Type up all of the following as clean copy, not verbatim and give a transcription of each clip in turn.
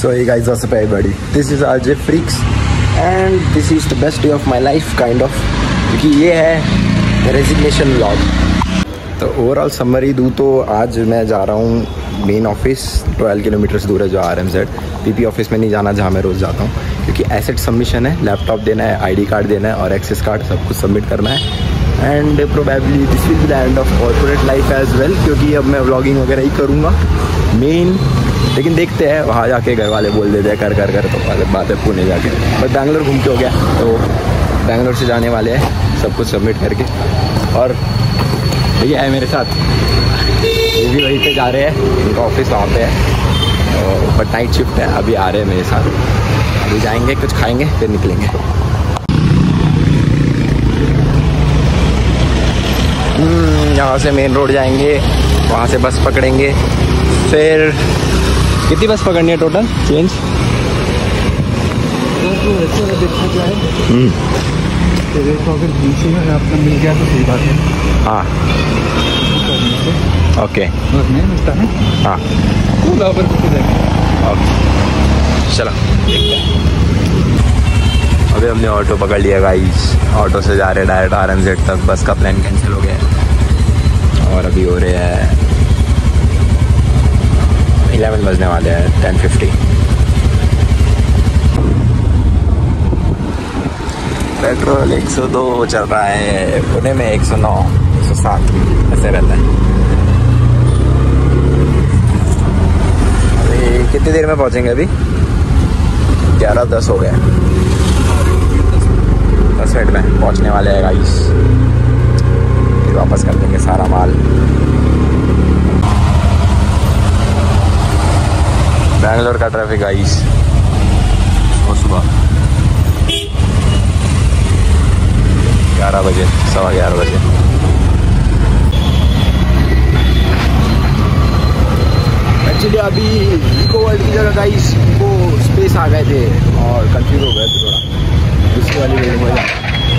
So hey guys, what's up everybody? This is RJ Freaks and this is the best day of my life kind of, क्योंकि ये है resignation vlog. तो overall summary दूँ तो आज मैं जा रहा हूँ मेन ऑफिस 12 किलोमीटर्स दूर है जो RMZ। पीपी ऑफिस में नहीं जाना जहाँ मैं रोज़ जाता हूँ, क्योंकि एसेट सबमिशन है, लैपटॉप देना है, ID कार्ड देना है और एक्सेस कार्ड सब कुछ सबमिट करना है। And probably this will be the end of corporate life as well, क्योंकि अब मैं व्लॉगिंग वगैरह ही करूँगा मेन। लेकिन देखते हैं वहाँ जाके घर वाले बोल देते हैं कर तो अलग बात है पुणे जाके। बट बैंगलोर घूम के हो गया, तो बैंगलोर से जाने वाले हैं सब कुछ सबमिट करके। और भैया है मेरे साथ, ये भी वहीं पे जा रहे हैं, इनका ऑफिस वहाँ पे है बट नाइट शिफ्ट है। अभी आ रहे हैं मेरे साथ, अभी जाएंगे कुछ खाएंगे फिर निकलेंगे। यहाँ से मेन रोड जाएंगे, वहाँ से बस पकड़ेंगे। फिर कितनी बस पकड़नी है टोटल चेंज? अगर बीच में आपका मिल गया तो सही बात है। हाँ ओके, नहीं मिलता है। हाँ ओके चलो देखते हैं। अभी हमने ऑटो पकड़ लिया गाइस, ऑटो से जा रहे डायरेक्ट RMZ तक। बस का प्लान कैंसिल हो गया है और अभी हो रहे हैं 11 बजने वाले हैं, 10:50। पेट्रोल 102 चल रहा है, पुणे में 109, 107 ऐसे रहता है। अभी कितनी देर में पहुंचेंगे? अभी 11:10 हो गए, 10 मिनट में पहुंचने वाले हैं गाइस। फिर वापस कर देंगे सारा माल। बैंगलोर का ट्रैफिक गाइस, सुबह 11 बजे, 11:15 बजे। एक्चुअली अभी इको वर्ल्ड की जगह गाइस इको स्पेस आ गए थे और कंफ्यूज हो गए थे थोड़ा। दूसरी वाली बिल्डिंग हो जाए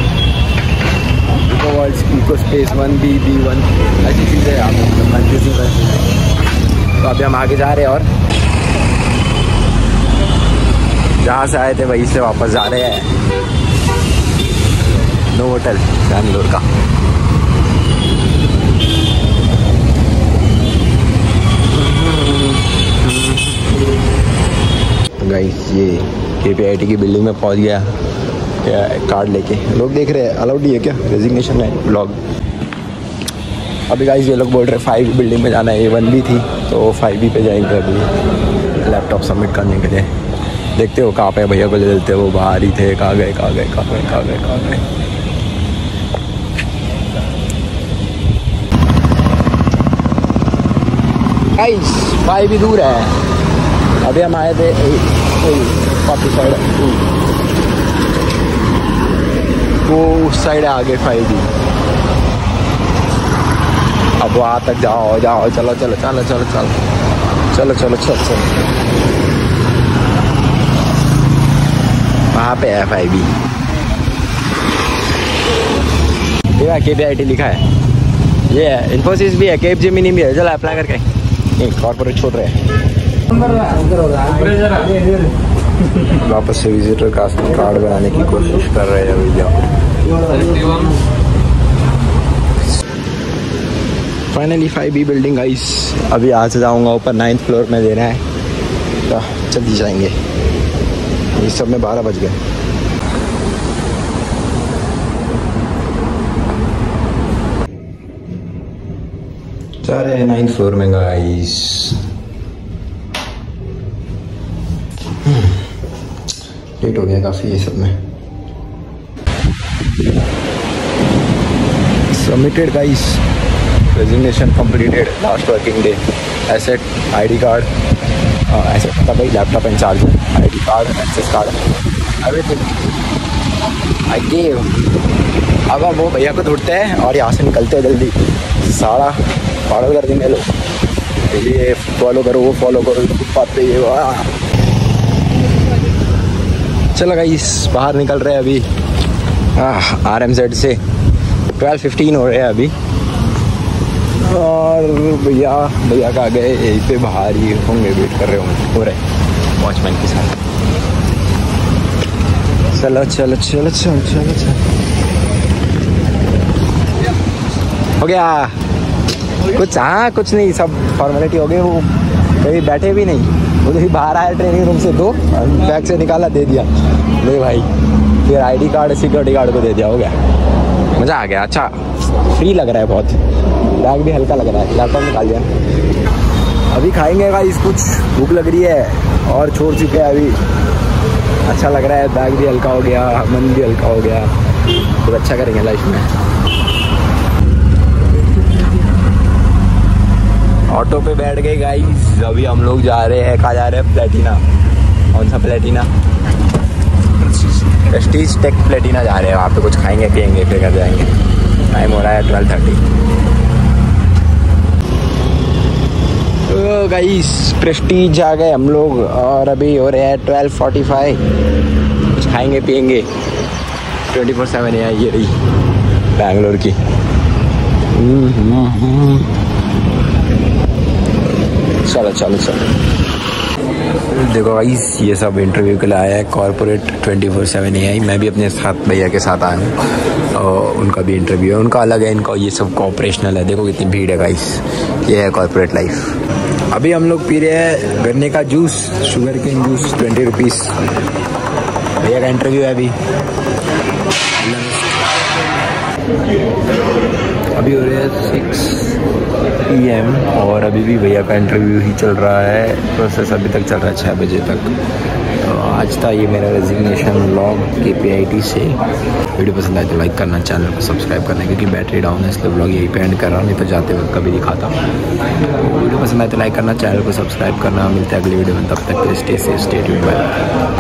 eco world, echo space 1B, B1 ऐसी चीज़ें यहाँ पर कंफ्यूजिंग रहती है। तो अभी हम आगे जा रहे हैं और जहाँ से आए थे वहीं से वापस जा रहे हैं। नो होटल बैंगलोर का। गाइस ये KPIT की बिल्डिंग में पहुंच गया कार्ड लेके। लोग देख रहे हैं, अलाउड नहीं है क्या? रेजिग्नेशन है व्लॉग। अभी गाइस ये लोग बोल रहे 5 बिल्डिंग में जाना है, ये 1B थी तो 5B पे जाएंगे अभी लैपटॉप सबमिट करने के लिए। देखते हो कहाँ पे भैया को ले लेते, वो बाहर ही थे। कहाँ गए? गाइस 5B दूर है। अभी हम आए थे काफी साइड, वो उस साइड आगे 5B। अब वहाँ तक जाओ। चलो वहाँ पे है 5B। ये KPIT लिखा है, ये है। इन्फोसिस भी है, कैपजेमिनी भी है। चलो अप्लाई करके नहीं, कॉर्पोरेट छोड़ रहे हैं। वापस से विजिटर कास्टिंग कार्ड बनाने की कोशिश कर रहे हैं भैया। Finally 5B building guys. अभी यहाँ से जाऊँगा ऊपर 9th फ्लोर में देना है, तो जल्दी जाएंगे। इस सब में 12 बज गए। जा रहे हैं 9th फ्लोर में गाइस। लेट हो गया काफ़ी ये सब में। Submitted guys, resignation completed, last working day. Asset, ID card, asset मतलब भाई laptop and charger, ID card, access card, everything I gave. अब हम वो भैया को ढूंढते हैं और यहाँ से निकलते हैं जल्दी। सारा पागल कर देंगे लोग, ये फॉलो करो वो फॉलो करो, फुटपाथ पे ये वाह। चलो गाइस बाहर निकल रहे हैं अभी RMZ से। 12:15 हो रहे हैं अभी और भैया कहाँ गए? यहीं पे बाहर ही होंगे, वेट कर रहे होंगे। हो रहे वॉचमैन के साथ। चलो चलो चलो चलो चलो चलो, हो गया कुछ? हाँ कुछ नहीं, सब फॉर्मेलिटी हो गई। वो कहीं बैठे भी नहीं, वो तो बाहर आया ट्रेनिंग रूम से, दो बैग से निकाला, दे दिया, ले भाई। फिर आईडी कार्ड सिक्योरिटी गार्ड को दे दिया, हो गया। मज़ा आ गया। अच्छा फ्री लग रहा है बहुत, बैग भी हल्का लग रहा है। लैपटॉप निकाल दिया। अभी खाएंगे गाइस, कुछ भूख लग रही है और छोड़ चुके हैं अभी। अच्छा लग रहा है, बैग भी हल्का हो गया, मन भी हल्का हो गया। तो अच्छा करेंगे लाइफ में। ऑटो पे बैठ गए गाइस, अभी हम लोग जा रहे हैं। कहाँ जा रहे हैं? प्लेटिना। कौन सा प्लेटिना? प्रेस्टीज टेक प्लेटिना जा रहे हैं। वहाँ पे कुछ खाएंगे पियेंगे, फिर घर जाएंगे। टाइम हो रहा है 12:30। तो गाइस प्रेस्टीज आ गए हम लोग और अभी हो रहे हैं 12:45। कुछ खाएंगे पियेंगे। 24/7 है ये रही बैंगलोर की। चलो चलो चलो। देखो गाइस, ये सब इंटरव्यू के लिए आया है कॉर्पोरेट 24/7 AI। मैं भी अपने साथ भैया के साथ आया हूँ और उनका भी इंटरव्यू है। उनका अलग है, इनका ये सब कॉपरेशनल है। देखो कितनी भीड़ है गाइस, ये है कॉर्पोरेट लाइफ। अभी हम लोग पी रहे हैं गन्ने का juice, sugar cane juice, 20 rupees. भैया का इंटरव्यू है अभी। अभी हो रहे हैं 6 PM और अभी भी भैया का इंटरव्यू ही चल रहा है। प्रोसेस अभी तक चल रहा है 6 बजे तक। तो आज था ये मेरा रेजिग्नेशन व्लॉग KPIT से। वीडियो पसंद आए तो लाइक करना, चैनल को सब्सक्राइब करना, क्योंकि बैटरी डाउन है इसलिए व्लॉग यहीं पे एंड कर रहा हूँ, नहीं तो जाते वक्त कभी दिखाता। वीडियो पसंद आए तो लाइक करना, चैनल को सब्सक्राइब करना। मिलते हैं अगली वीडियो में, तब तक stay safe, stay tuned, bye.